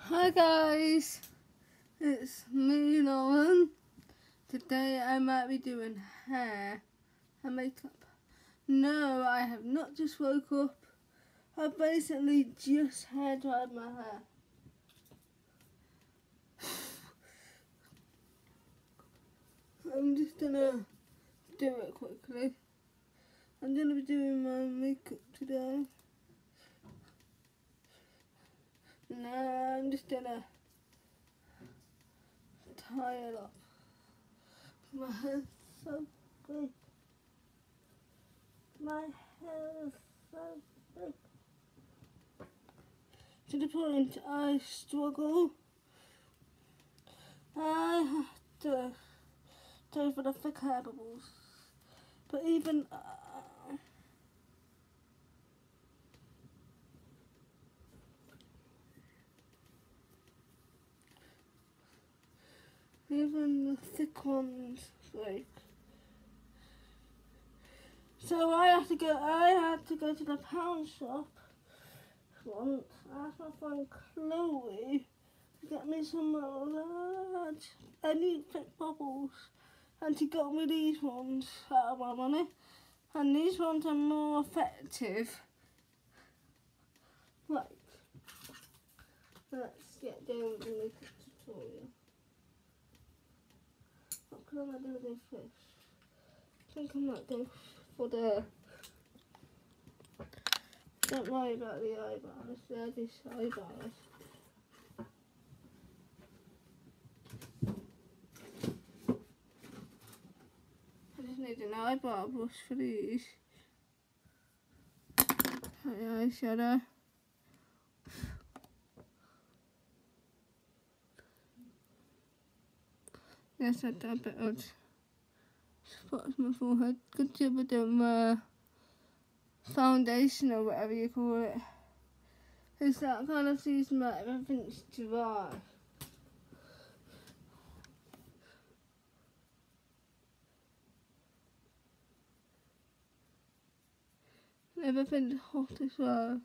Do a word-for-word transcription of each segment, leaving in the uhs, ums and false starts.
Hi guys, it's me Lauren. Today I might be doing hair and makeup. No, I have not just woke up. I basically just hair dried my hair. I'm just gonna do it quickly. I'm gonna be doing my makeup today. No, I'm just gonna tie it up. My hair's so big. My hair is so big. To the point I struggle. I have to go for the thick hair bubbles. But even uh, even the thick ones break. So I have to go. I had to go to the pound shop once. I asked my friend Chloe to get me some large, any thick bubbles, and she got me these ones out of my money. And these ones are more effective. Right. Let's get down with the makeup tutorial. What colour am I going to do first? I think I might go for the... Don't worry about the eyebrows, they're just eyebrows. I just need an eyebrow brush for these. The eyeshadow. Yes, I dab it out. Spots my forehead. Good job with the uh, foundation or whatever you call it. It's that kind of season where everything's dry. Everything's hot as well.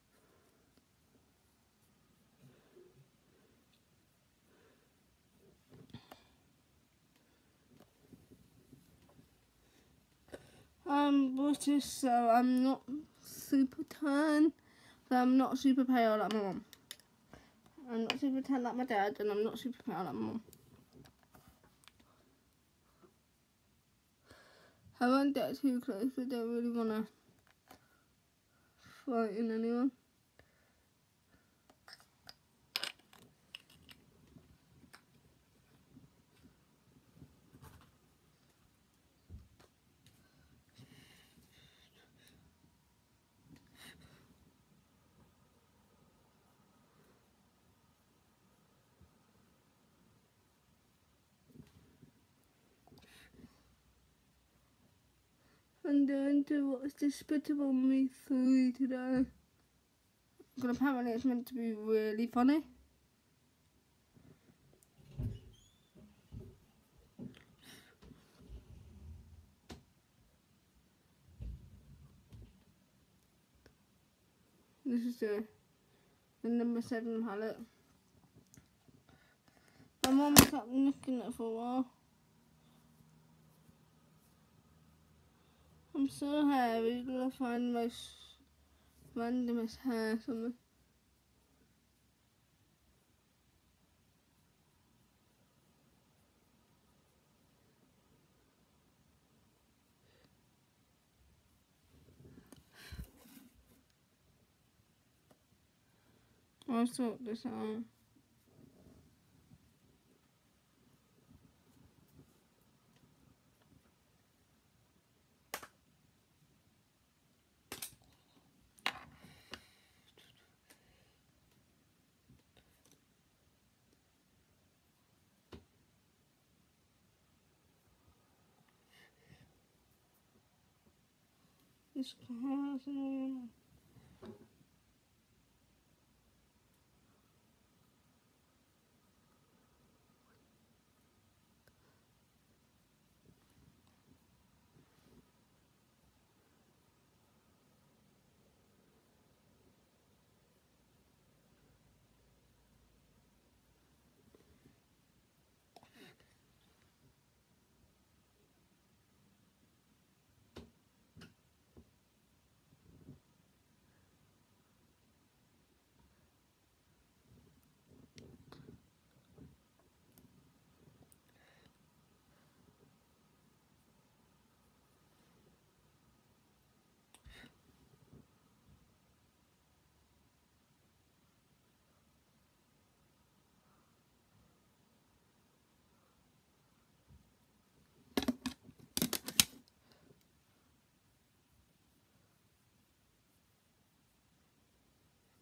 I'm British, so I'm not super tan, but I'm not super pale like my mum. I'm not super tan like my dad, and I'm not super pale like my mum. I won't get too close, I don't really want to frighten anyone. I'm going to watch Despicable Me three today. Because apparently it's meant to be really funny. This is the, the number seven palette. My mum was up looking at it for a while. I'm so hairy, I'm gonna find the most randomest hair somewhere. I'll sort this out. This car's annoying.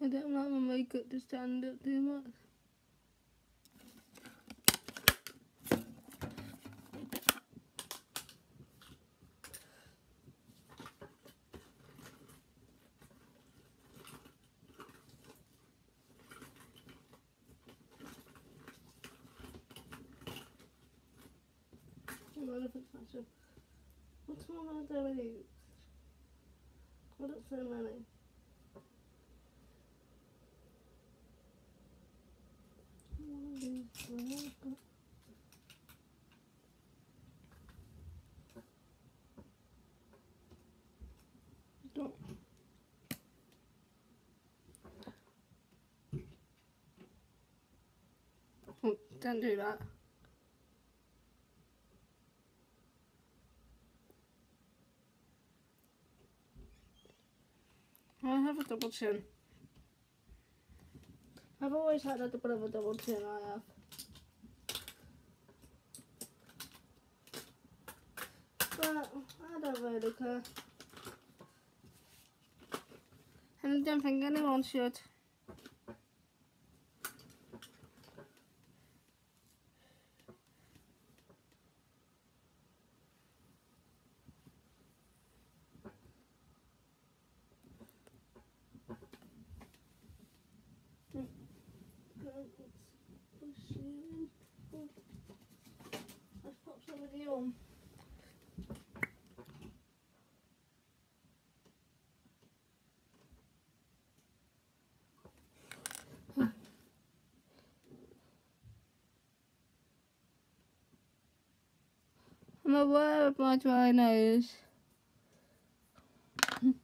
I don't like my makeup to stand up too much. What's wrong with those? What is so many? Don't. Oh, don't do that. I have a double chin. I've always had a bit of a double chin, I have. But I don't really care. And I don't think anyone should. Let's pop somebody on. I'm aware of my dry nose. uh,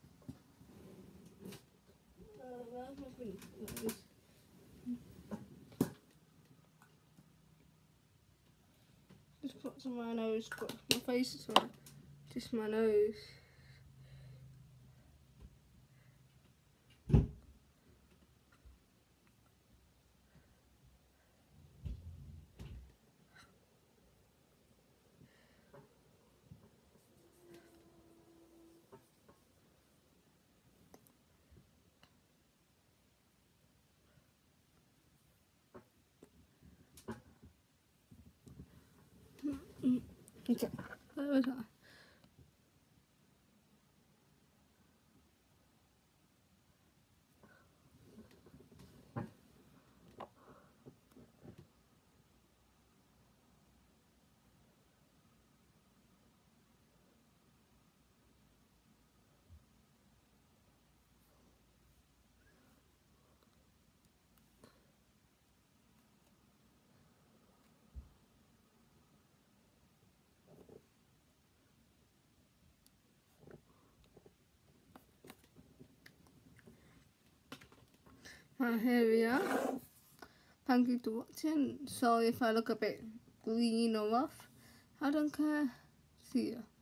where's my pink nose? Just put some on my nose, but my face is on. Just my nose. Okay, where was I? Right, here we are. Thank you for watching. Sorry if I look a bit green or rough. I don't care. See ya.